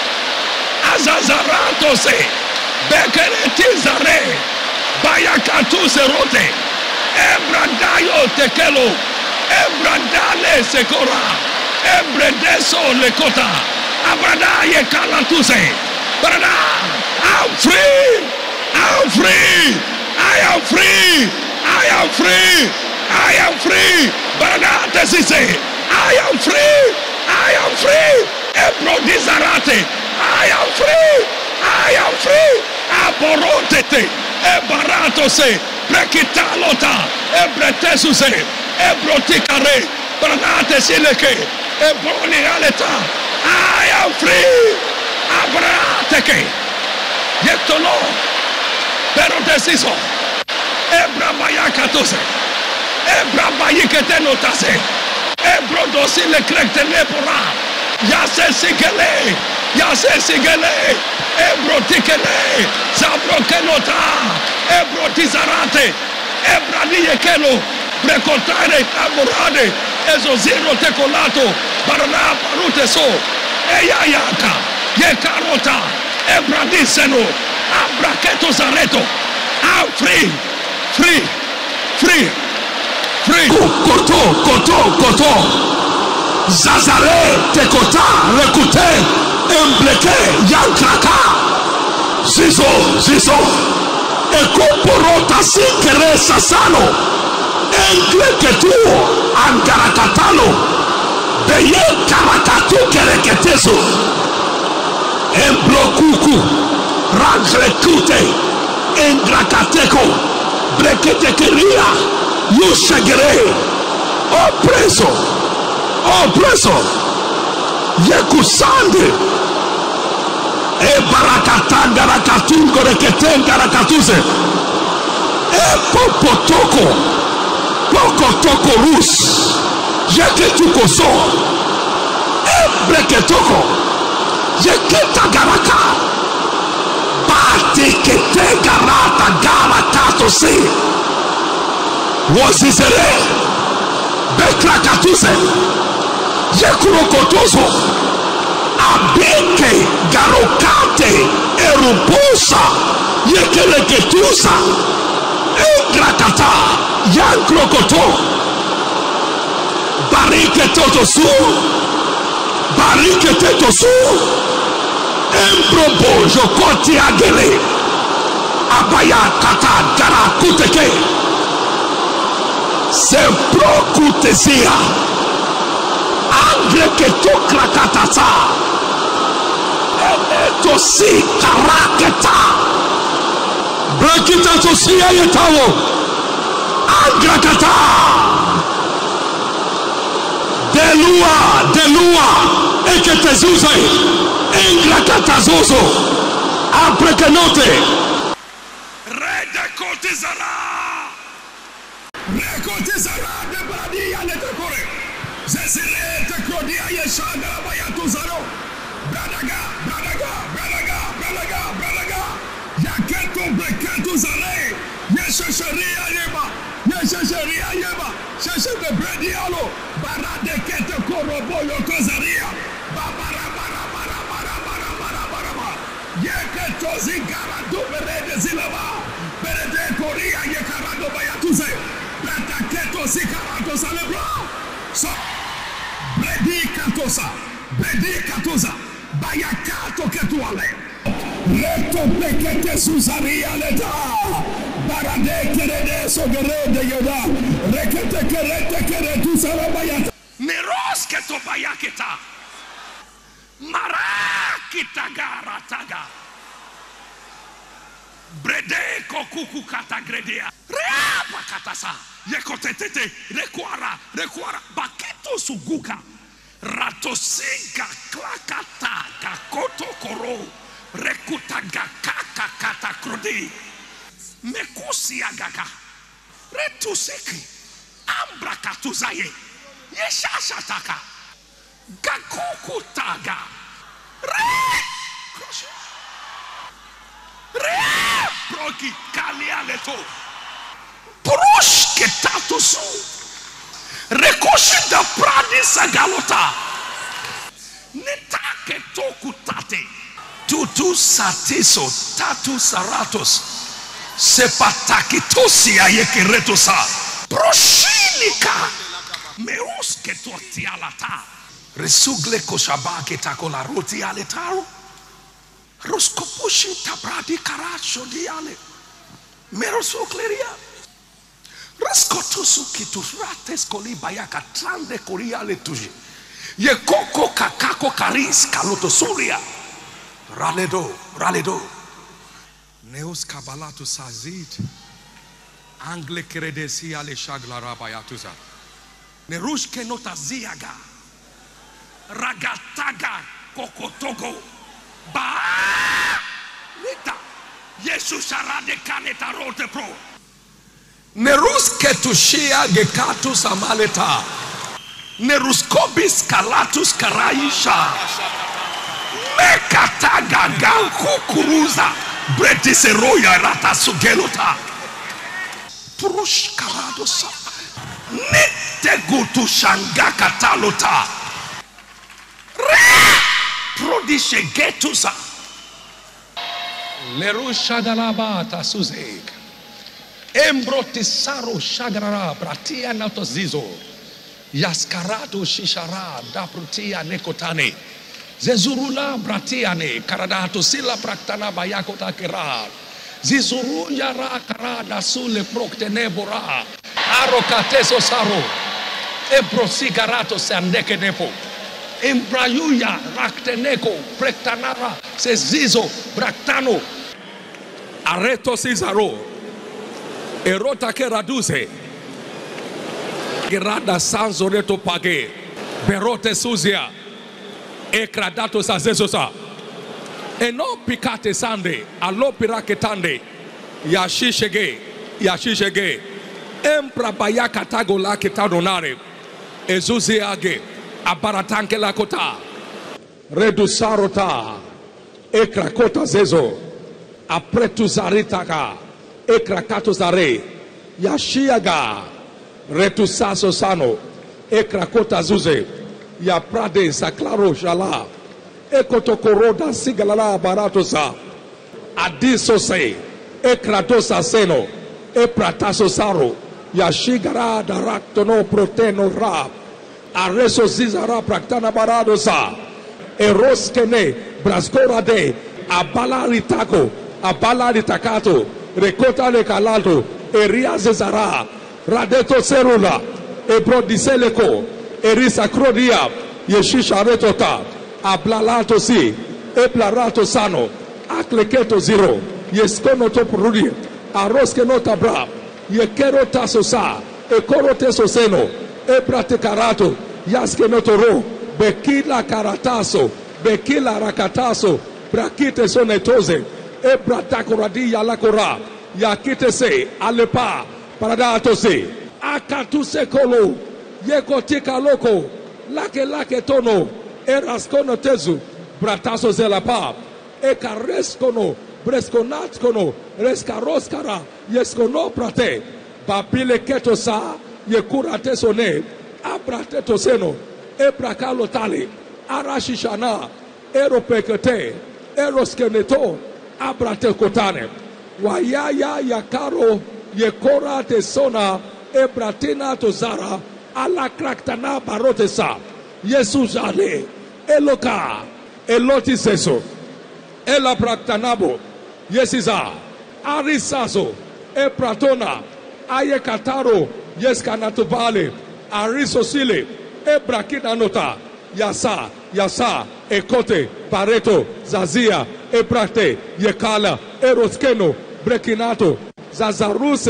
azazarato se, bekeretizare, bayakatu zerote, ebradayo tekelo, ebradale sekora, ebredeso lekota, abradaye kalatuse, brada, I'm free, I'm free, I am free, I am free, I am free, brada tesise, I am free, I am free, ebrodizarate, I am free, I am free, aborotete, ebaratose, brekitalota, ebretesuse, ebrotikare, branate sileke, ebronialeta, I am free, abrateke, yetono, pero deciso, ebrabayakatose, ebrabayiketenotase, ebrodosile krektenepora, yase sigele, yase sigele, ebrotikele, zabrokenota, ebrotizarate, ebraniyekelo, brekotare, amorade, ezoziro tekolato, barana parute so, eyayaka, yekarota, ebradiseno, abraketo zareto, I'm free, free, free, free. Koto, koto, koto. Zazare, tekota, rekute, embleke, yankraka. Zizo, zizo. Ekoporota sikere sasano. Engleketuo, angarakatalo. Beye karakatu kereketeso. Emblokuku, ranglekute. Engrakateko, breketekeria, yushagere, opreso, opreso, yekusande, e barakatanga rakatungo reketenga rakatuse, e popotoko, pokotoko rus, yeketuko so, e breketoko, yeketagaraka. Tikete garata gara kato se wosisere bekra katuse yekuro kotoso abeke garokate erupusa yekele ketusa engrakata yankro koto barike totosu barike tetosu Embrobo jokoti agele abaya kata gara kuteke sempro kutesia angre ketokra katasa eneto si karaketa brekita tosia yetawo angra kata delua delua eketezuzai Engrakatazozo Aprekenote Rede Kotizara Rekotizara de Badia Letekore Zesire Tekrodia Yeshana Bayatuzaro Bradaga Bradaga Bradaga Bradaga Bradaga Yaketo Breketuzale Yeshasharia Yeba Yeshasharia Yeba Sheshe de Bredialo Barade Kete Korobo Yokozaria Babara Tozi garado berede zilaba berede koria ye karado bayatuze brata keto si karado salebra so bredi katosa bredi katosa bayakato ketuale leto pekete suzaria leta barade kerede so gerede yoda rekete kerete keretu salabayata miros keto bayaketa marakita garataga Brede kokuku kata gredea. Reapa katasa. Yekotetete, requara, requara, baketo suguka, ratosinga, klakata, kakoto koro, rekutaga kaka kata krodi, mekusiagaka, retusiki, ambrakatuzaye, yeshashataka, gakukutaga, re, kroshe, re, proki, kalialeto. Purush ke tatusu rekoshi da pradi sagalota neta ke toku tate tutu satiso tatu saratos sepatakitosi ayekeretosa proshinika meus ke totialata resugle koshaba ke takola roti aletaro roskopushi tabradi karacho diale merosokleria Raskotusu kitusrates koli bayaka trande koria letuji. Ye koko kakako karis kaloto suria. Raledo, raledo. Neos kabalatu sazid. Angle keredesi ale shaglara bayatuza. Nerushke notaziaga. Ragataga kokotogo. Ba! Lita. Jesus arade kaneta rote pro. Neruske tushia gekatus amaleta. Neruskobis kalatus karaisha. Mekataga ganku kuruza. Bretiseroya rata sugelota. Purush karadosa. Nitegutu shanga katalota. Re prodishe getusa. Lerusha galabata suzeg. Embrotisaro shagrara bratia natozizo yaskarato shishara daprutia nekotane zezurula bratiane karadato sila praktana bayakota kera zizuru yara karada sule proktenebora arokateso saro ebrosigarato sandeke nepo embrayuya rakteneko prektanara sezizo braktano areto sizaro Erota che raduse Gerada sanzo reto page Berote suzia E cradato sa zezosa E no picate sande Allo piraketande Yashishege Yashishege Empra baya katago la ketadonare E zuziage Abaratanke la kota Redusarota E krakota zezo Apretuzaritaka Ekrakato zare Yashiaga Retusaso sano Ekrakota zuze Ya prade saklaro shala Ekotokoroda sigalala baratosa Adiso se Ekratosa seno Eprataso saro Yashigara daraktono proteno rap Areso zizara praktana baradosa Eroskene Braskora de Abalaritako Abalaritacato Rekota le calato, Eria Zezara, Radeto Serula, Ebrodiseleko, Erisa Crodia, Yeshisha Retota, Ablalato Si, Eplarato Sano, Akleketo Zero, Yeskono Toprudi, Aroske Notabra, Yekero Tasosa, Ekoro Tesoseno, Epratecarato, Yaske Notoro, Bekila Karataso, Bekila Rakataso, Brakite Sonetose, Ebratakoradi Yalakora, Yakite se, Alepa, Paradato se, Akatuse Kolo, Yekotika Loko, Lake Lake Tono, Eraskono Tezu, Brataso Zelapa, Ekareskono, Breskonatskono, Reskaroskara, Yeskono Prate, Babile Ketosa, Yekura Tesone, Abrate Toseno, Ebrakalo Tali, Arashishana, Eropekete, Eroskeneto, Abrate Kotane, Wayaya Yakaro, Yekora Tesona, Ebratina Tozara, Ala Kraktana Barotesa, Yesuzale, Eloka, Elotiseso, Ela Praktanabo, Yesiza, Arisazo, Epratona, Ayekataro, Yeskanatubale, Arisosile, Ebrakinanota, Yasa, Yasa, Ekote, Pareto, Zazia, Ebrate, Yekala, Eroskeno, Brekinato, Zazaruse,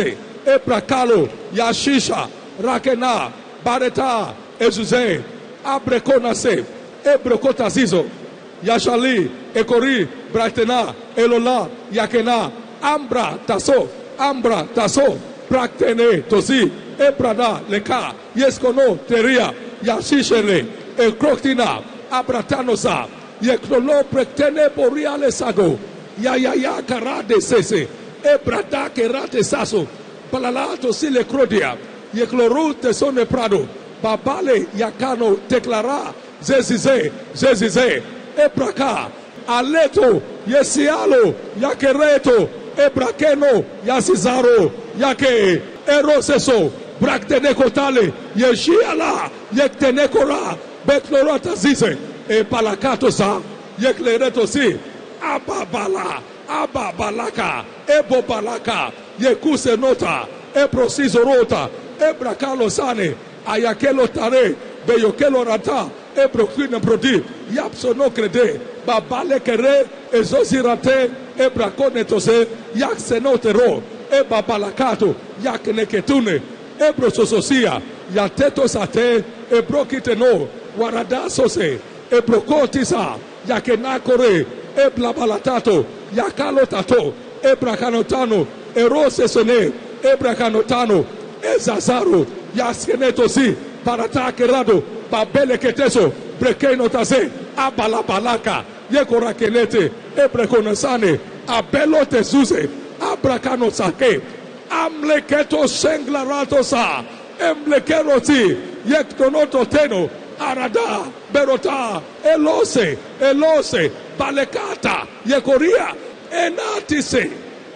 Ebrakalo, Yashisha, Rakena, Bareta, Ezuze, Abrekonase, Ebrokotazizo, Yashali, Ekori, Bratena, Elola, Yakena, Ambra, Taso, Ambra, Taso, Praktene, Tosi, Ebrada, Leka, Yeskono, Teria, Yashishele, Ekroktina, Abratanosa, Yeklolo, Prektene, Boriale Sago, Yayaya, Karade Sese, Ebrada, Kerate Saso, Palalato, Sile Crodia, Yekloru, Tesone Prado, Babale, Yakano, Teklara, Zezize, Zezize, Ebraka, Aleto, Yesialo, Yakereto, Ebrakeno, Yasizaro, Yake, Eroseso, Braktenekotale, Yeshiala, Yektenekora, Beklorata Zize, E Palakatosa, Yekleretosi, Ababala, Ababalaka, Ebobalaka, Yekusenota, Eprosizorota, Ebrakalo Sane, Ayakelo Tare, Beyokelo Rata, Ebrokina Brodi, Yapsono Crede, Babale Kere, Ezozirate, Ebrakonetose, Yaksenotero, Ebabalakato, Yakneketune, Ebrosososia, Yatetosate, Ebrokiteno, Waradasose, Ebrokotisa, Yakenakore, Eblabalatato, Yakalotato, Ebrakanotano, Erosesone, Ebrakanotano, Ezazaro, Yaskenetosi, Paratakerado, Babele Keteso, Brekenotaze, Abalabalaka, Yekorakenete, Ebrekonosane, Abelo Tezuze, Abrakanosake, Amleketo Senglaratosa, Emlekeroti, Yektonototeno, Arada, Berota, Elose, Elose, Balekata, Yekoria, Enatise,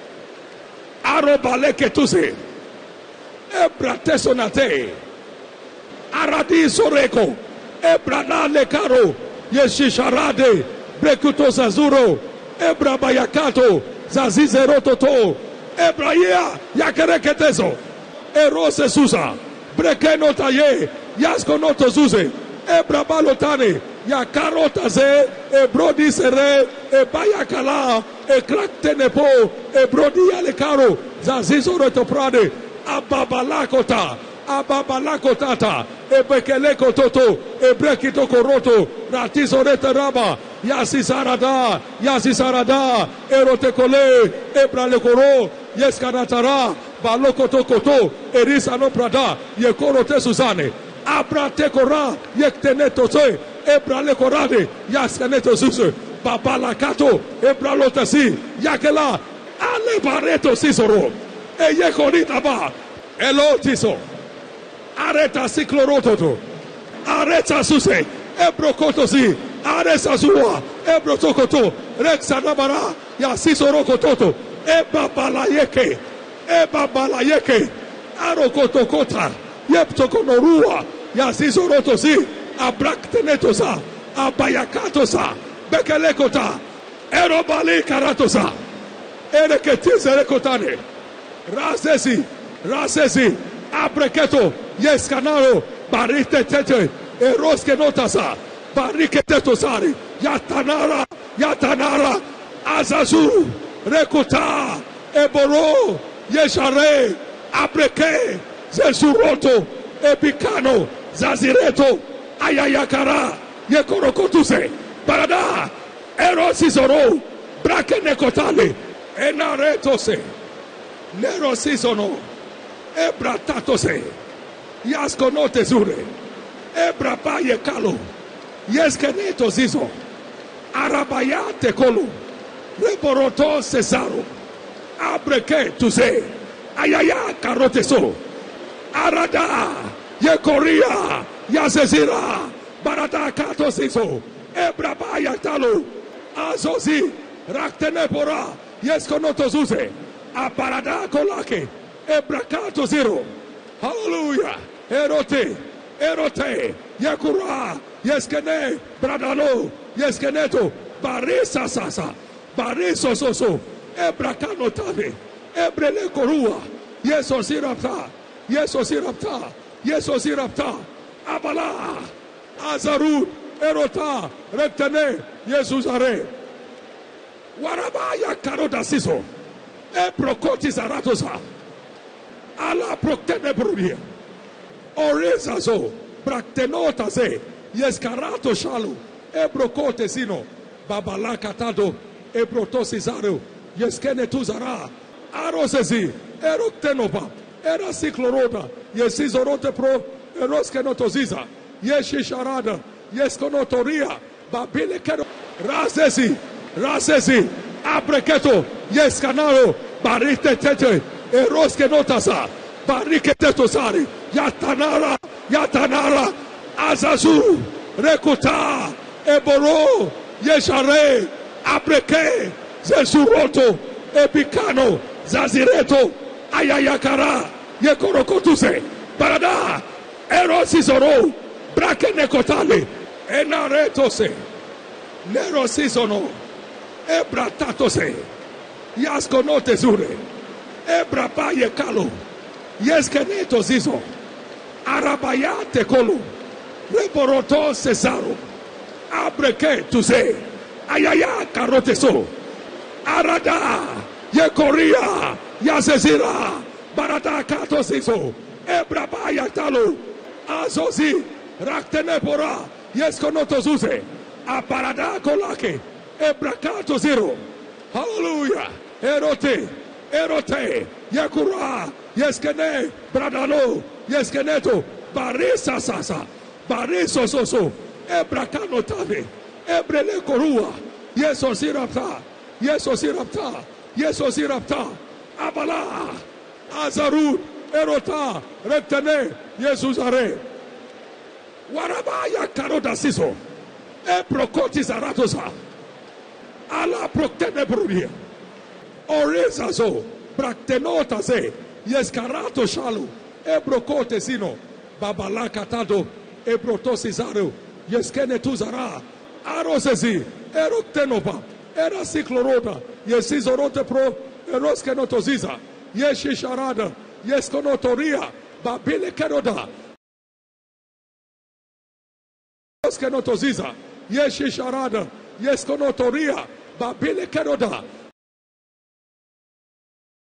Arobaleketuse, Ebratesonate, Aradisoreko, Ebranale Caro, Yeshisharade, Brekuto Zazuro, Ebrabayakato, Zazizerototo, Ebraya, Yakereketezo, Erose Susa, Brekeno Taye, Yaskonoto Zuze, Ebrabalotane, Yakarotaze, Ebrodi Sere, Ebayakala, Ekraktenepo, Ebrodi Alekaro, Zazizorotoprade, Ababalakota, Ababalakotata, Ebekeleko Toto, Ebrekito Koroto, Ratizoreta Raba, Yasisarada, Yasisarada, Erotekole, Ebralekoro, Yeskaratara, Balokoto Koto, Erisano Prada, Yekorote Suzane, Abratekora, Yektenetose, Ebralekorade, Yaskaneto Suse, Babalakato, Ebralotasi, Yakela, Alebareto Sisoro, Eyekoritaba, Elotiso, Areta Ciclorototo, Areta Suse, Ebrokotosi, Aresa Zua, Ebrotokoto, Rexanabara, Yasisorokototo, Ebabalayeke, Ebabalayeke, Arokotokota, Yeptokonorua, Yasisorotosi, Abraktenetosa, Abayakatosa, Bekelekota, Erobali Karatosa, Ereketizerekotane, Rasesi, Rasesi, Abreketo, Yescanaro, Barite Tete, Eroske Notasa, Bariketetosari, Yatanara, Yatanara, Azazu, Rekota, Eboro, Yeshare, Abreke, Zesuroto, Epicano, Zazireto, Ayayakara, Yekorokotuse, Barada, Erosizoro, Brakenekotale, Enaretose, Nerosizono, Ebratatose, Yaskonote Zure, Ebrabaye Kalo, Yeskeneto Zizo, Arabayate Kolo, Reboroto Cesaro, Abreke Tuse, Ayaya Karoteso, Arada, Yekoria, Yazezira, Barada Katosizo, Ebrabaya Talo, Azozi, Raktenepora, Yeskonoto Zuze, Aparada Kolake, Ebrakato Zero, Hallelujah, Erote, Erote, Yakura, Yeskene, Bradano, Yeskeneto, Barisa Sasa, Bariso Soso, Ebrakano Tabe, Ebrele Korua, Yeso Sirapta, Yeso Sirapta, Yeso Sirapta, Abala, Azarud, Erota, Retene, Yesusare, Warabaya Karota Siso, Eprokoti Zaratosa, Ala proctene brudia. Orezazo. Braktenotaze. Yeskarato shalu. Ebrokote sino. Babalakatado. Ebrotosizaro. Yeskene tuzara. Arosezi. Eroktenopa. Erasicloroda. Yesizorote pro. Eroskenotoziza. Yeshisharada. Yeskonotoria. Babilekero. Razezi. Razezi. Abreketo. Yeskanaro. Barite tete. Eroskenotasa. Barike tetosari. Yatanara. Yatanara. Azazu. Rekuta. Eboro. Yeshare. Abreke. Zesuroto. Epicano. Zazireto. Ayayakara. Yekorokotuse. Barada. Erosizoro. Brakenekotale. Enaretose. Nerosizono. Ebratatose. Yaskonote zure. Ebrabaye kalo. Yeskeneto zizo. Arabayate kolo. Reboroto cesaro. Abreke tuze. Ayaya karoteso. Arada. Yekoria. Yazezira. Barada kato zizo. Ebrabaya talo. Azozi. Raktenepora. Yeskonoto zuze. Aparada kolake. Ebrakato zero. Hallelujah. Erote. Erote. Yakura. Yeskene. Bradalo. Yeskeneto. Barisa sasa. Bariso soso. Ebrakano tave. Ebrele korua. Yeso sirapta. Yeso sirapta. Yeso sirapta. Abala. Azarud. Erota. Rektene. Jesus are. Warabaya karoda siso. Eprokoti zaratosa. Ala proctene brudia. Orezazo. Braktenotaze. Yeskarato shalu. Ebrokote sino. Babalakatado. Ebrotosizaro. Yeskene tuzara. Arosezi. Eroktenopa. Erasicloroda. Yesizorote pro. Eroskenotoziza. Yeshisharada. Yeskonotoria. Babile keroda. Yeskonotoziza. Yeshisharada. Yeskonotoria. Babile keroda.